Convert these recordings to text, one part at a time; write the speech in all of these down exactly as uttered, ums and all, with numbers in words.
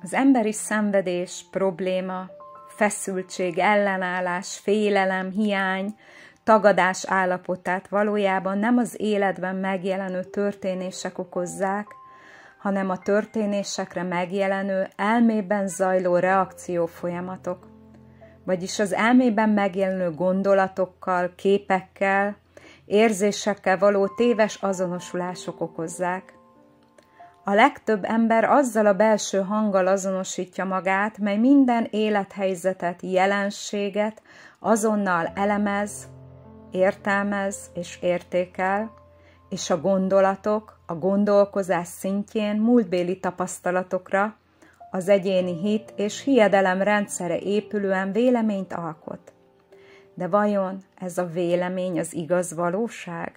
Az emberi szenvedés, probléma, feszültség, ellenállás, félelem, hiány, tagadás állapotát valójában nem az életben megjelenő történések okozzák, hanem a történésekre megjelenő, elmében zajló reakció folyamatok, vagyis az elmében megjelenő gondolatokkal, képekkel, érzésekkel való téves azonosulások okozzák. A legtöbb ember azzal a belső hanggal azonosítja magát, mely minden élethelyzetet, jelenséget azonnal elemez, értelmez és értékel, és a gondolatok, a gondolkozás szintjén múltbéli tapasztalatokra, az egyéni hit és hiedelem rendszere épülően véleményt alkot. De vajon ez a vélemény az igaz valóság?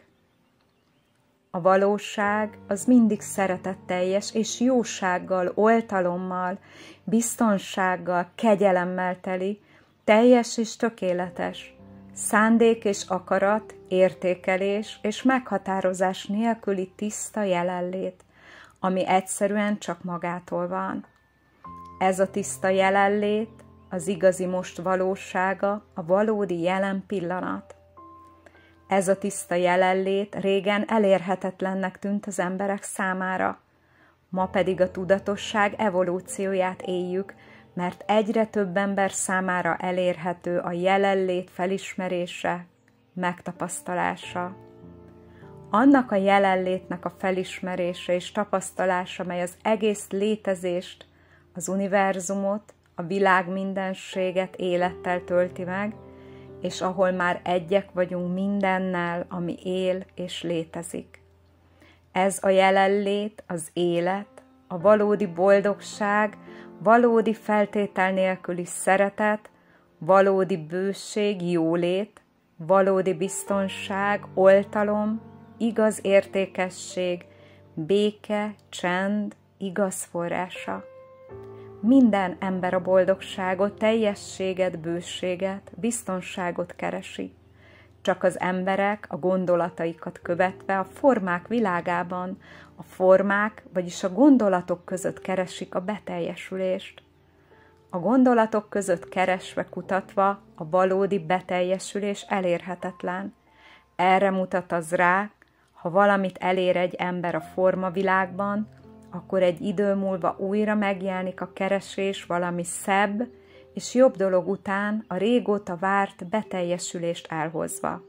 A valóság az mindig szeretetteljes és jósággal, oltalommal, biztonsággal, kegyelemmel teli, teljes és tökéletes, szándék és akarat, értékelés és meghatározás nélküli tiszta jelenlét, ami egyszerűen csak magától van. Ez a tiszta jelenlét, az igazi most valósága, a valódi jelen pillanat. Ez a tiszta jelenlét régen elérhetetlennek tűnt az emberek számára, ma pedig a tudatosság evolúcióját éljük, mert egyre több ember számára elérhető a jelenlét felismerése, megtapasztalása. Annak a jelenlétnek a felismerése és tapasztalása, mely az egész létezést, az univerzumot, a világ mindenséget élettel tölti meg, és ahol már egyek vagyunk mindennel, ami él és létezik. Ez a jelenlét, az élet, a valódi boldogság, valódi feltétel nélküli szeretet, valódi bőség, jólét, valódi biztonság, oltalom, igaz értékesség, béke, csend, igaz forrása. Minden ember a boldogságot, teljességet, bőséget, biztonságot keresi. Csak az emberek a gondolataikat követve a formák világában, a formák, vagyis a gondolatok között keresik a beteljesülést. A gondolatok között keresve, kutatva a valódi beteljesülés elérhetetlen. Erre mutat az rá, ha valamit elér egy ember a formavilágban, akkor egy idő múlva újra megjelenik a keresés valami szebb és jobb dolog után a régóta várt beteljesülést elhozva.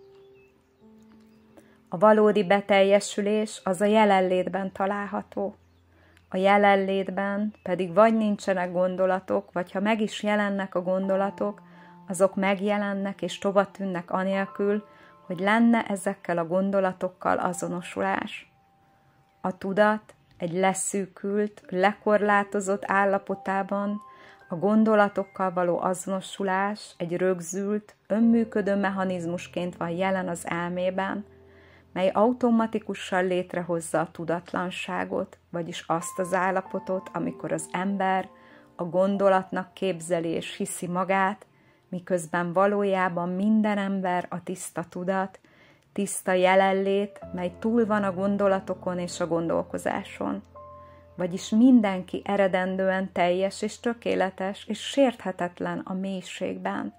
A valódi beteljesülés az a jelenlétben található. A jelenlétben pedig vagy nincsenek gondolatok, vagy ha meg is jelennek a gondolatok, azok megjelennek és tovatűnnek anélkül, hogy lenne ezekkel a gondolatokkal azonosulás. A tudat egy leszűkült, lekorlátozott állapotában a gondolatokkal való azonosulás egy rögzült, önműködő mechanizmusként van jelen az elmében, mely automatikusan létrehozza a tudatlanságot, vagyis azt az állapotot, amikor az ember a gondolatnak képzeli és hiszi magát, miközben valójában minden ember a tiszta tudat, tiszta jelenlét, mely túl van a gondolatokon és a gondolkozáson. Vagyis mindenki eredendően teljes és tökéletes és sérthetetlen a mélységben.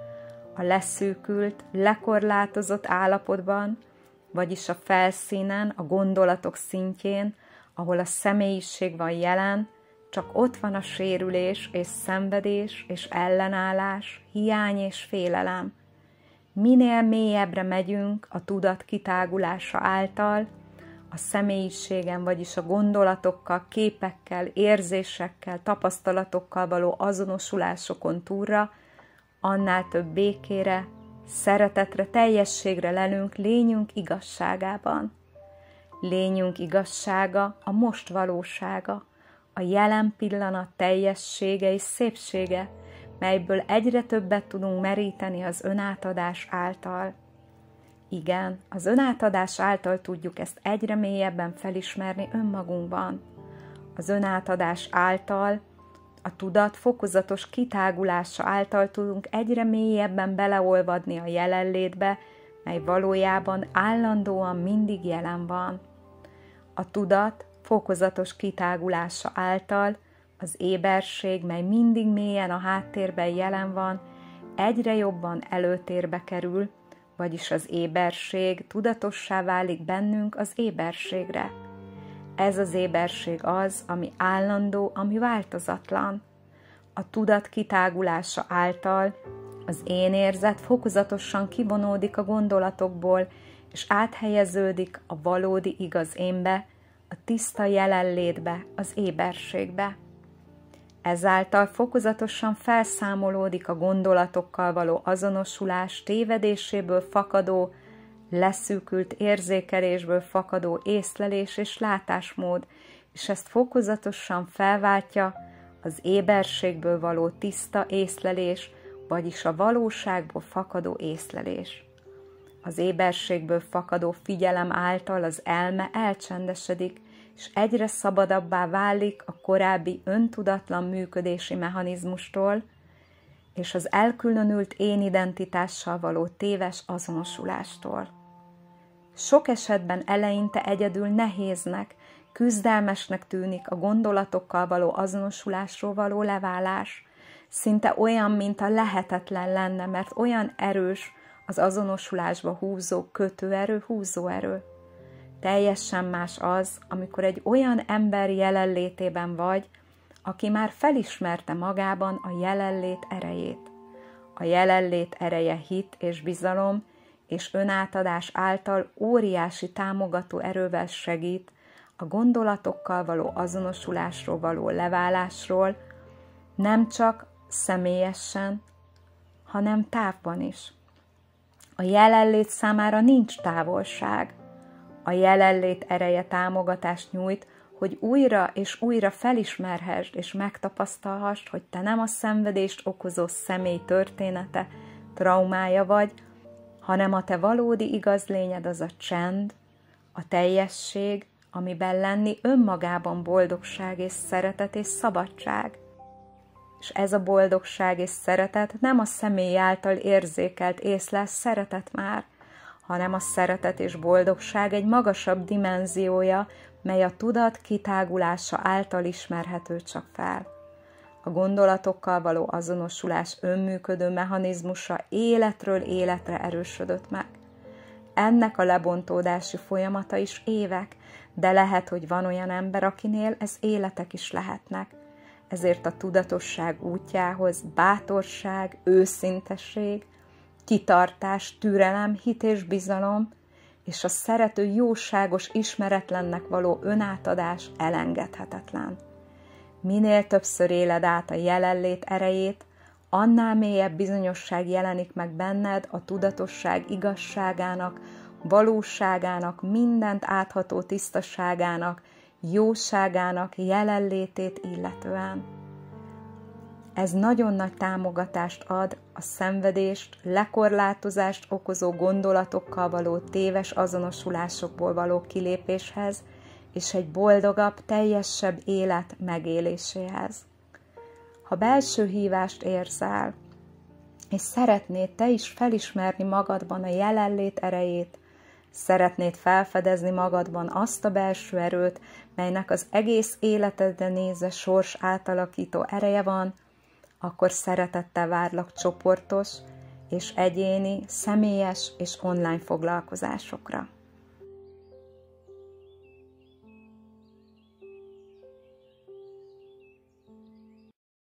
A leszűkült, lekorlátozott állapotban, vagyis a felszínen, a gondolatok szintjén, ahol a személyiség van jelen, csak ott van a sérülés és szenvedés és ellenállás, hiány és félelem. Minél mélyebbre megyünk a tudat kitágulása által, a személyiségen, vagyis a gondolatokkal, képekkel, érzésekkel, tapasztalatokkal való azonosulásokon túlra, annál több békére, szeretetre, teljességre lelünk lényünk igazságában. Lényünk igazsága a most valósága, a jelen pillanat teljessége és szépsége, melyből egyre többet tudunk meríteni az önátadás által. Igen, az önátadás által tudjuk ezt egyre mélyebben felismerni önmagunkban. Az önátadás által, a tudat fokozatos kitágulása által tudunk egyre mélyebben beleolvadni a jelenlétbe, mely valójában állandóan mindig jelen van. A tudat fokozatos kitágulása által Az éberség, mely mindig mélyen a háttérben jelen van, egyre jobban előtérbe kerül, vagyis az éberség tudatossá válik bennünk az éberségre. Ez az éberség az, ami állandó, ami változatlan. A tudat kitágulása által az énérzet fokozatosan kivonódik a gondolatokból, és áthelyeződik a valódi igaz énbe, a tiszta jelenlétbe, az éberségbe. Ezáltal fokozatosan felszámolódik a gondolatokkal való azonosulás tévedéséből fakadó, leszűkült érzékelésből fakadó észlelés és látásmód, és ezt fokozatosan felváltja az éberségből való tiszta észlelés, vagyis a valóságból fakadó észlelés. Az éberségből fakadó figyelem által az elme elcsendesedik, és egyre szabadabbá válik a korábbi öntudatlan működési mechanizmustól, és az elkülönült én identitással való téves azonosulástól. Sok esetben eleinte egyedül nehéznek, küzdelmesnek tűnik a gondolatokkal való azonosulásról való leválás, szinte olyan, mint a lehetetlen lenne, mert olyan erős az azonosulásba húzó kötőerő, húzóerő. Teljesen más az, amikor egy olyan ember jelenlétében vagy, aki már felismerte magában a jelenlét erejét. A jelenlét ereje hit és bizalom és önátadás által óriási támogató erővel segít a gondolatokkal való azonosulásról való leválásról, nem csak személyesen, hanem távban is. A jelenlét számára nincs távolság. A jelenlét ereje támogatást nyújt, hogy újra és újra felismerhessd és megtapasztalhassd, hogy te nem a szenvedést okozó személy története, traumája vagy, hanem a te valódi igaz lényed az a csend, a teljesség, amiben lenni önmagában boldogság és szeretet és szabadság. És ez a boldogság és szeretet nem a személy által érzékelt észlelt szeretet már, hanem a szeretet és boldogság egy magasabb dimenziója, mely a tudat kitágulása által ismerhető csak fel. A gondolatokkal való azonosulás önműködő mechanizmusa életről életre erősödött meg. Ennek a lebontódási folyamata is évek, de lehet, hogy van olyan ember, akinél ez életek is lehetnek. Ezért a tudatosság útjához bátorság, őszintesség, kitartás, türelem, hit és bizalom, és a szerető jóságos ismeretlennek való önátadás elengedhetetlen. Minél többször éled át a jelenlét erejét, annál mélyebb bizonyosság jelenik meg benned a tudatosság igazságának, valóságának, mindent átható tisztaságának, jóságának jelenlétét illetően. Ez nagyon nagy támogatást ad a szenvedést, lekorlátozást okozó gondolatokkal való téves azonosulásokból való kilépéshez, és egy boldogabb, teljesebb élet megéléséhez. Ha belső hívást érzel, és szeretnéd te is felismerni magadban a jelenlét erejét, szeretnéd felfedezni magadban azt a belső erőt, melynek az egész életedre nézve sors átalakító ereje van, akkor szeretettel várlak csoportos és egyéni, személyes és online foglalkozásokra.